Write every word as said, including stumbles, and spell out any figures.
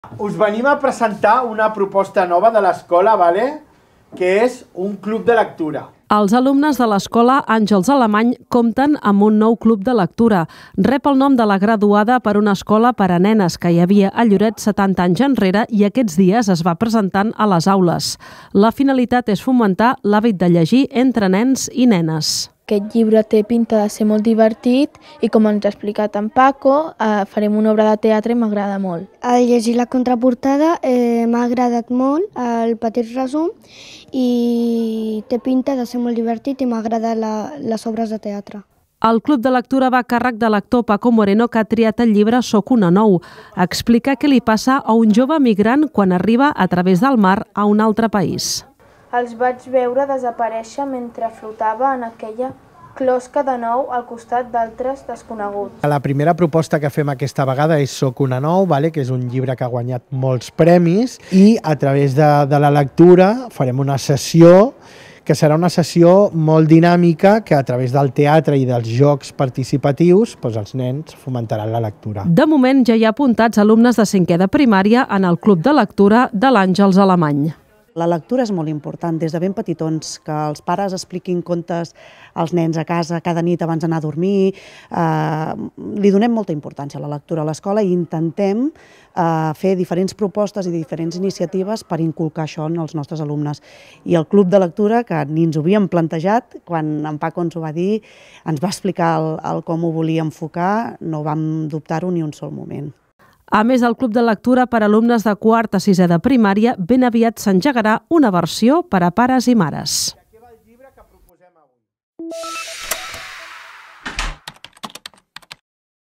Us venim a presentar una proposta nova de l'escola, vale? Que és un club de lectura. Els alumnes de l'escola Àngels Alemany compten amb un nou club de lectura. Rep el nom de la graduada per una escola per a nenes que hi havia a Lloret setanta anys enrere i aquests dies es va presentant a les aules. La finalitat és fomentar l'hàbit de llegir entre nens i nenes. Aquest llibre té pinta de ser molt divertit i, com ens ha explicat en Paco, eh, farem una obra de teatre i m'agrada molt. Al llegir la contraportada eh, m'ha agradat molt el petit resum i té pinta de ser molt divertit i m'agraden la, les obres de teatre. El Club de Lectura va a càrrec de l'actor Paco Moreno, que ha triat el llibre Soc una nou. Explica què li passa a un jove migrant quan arriba a través del mar a un altre país. Els vaig veure desaparèixer mentre flotava en aquella closca de nou al costat d'altres desconeguts. La primera proposta que fem aquesta vegada és Soc una nou, vale? Que és un llibre que ha guanyat molts premis, i a través de, de la lectura farem una sessió que serà una sessió molt dinàmica, que a través del teatre i dels jocs participatius doncs els nens fomentaran la lectura. De moment ja hi ha apuntats alumnes de cinquè de primària en el Club de Lectura de l'Àngels Alemany. La lectura és molt important, des de ben petitons, que els pares expliquin contes als nens a casa cada nit abans d'anar a dormir. Eh, li donem molta importància a la lectura a l'escola i intentem eh, fer diferents propostes i diferents iniciatives per inculcar això en els nostres alumnes. I el Club de Lectura, que ni ens ho havíem plantejat, quan en Paco ens ho va dir, ens va explicar el, el com ho volia enfocar, no vam dubtar-ho ni un sol moment. A més del Club de Lectura per a alumnes de quart a sisè de primària, ben aviat s'engegarà una versió per a pares i mares. Aquí va el llibre que proposem avui.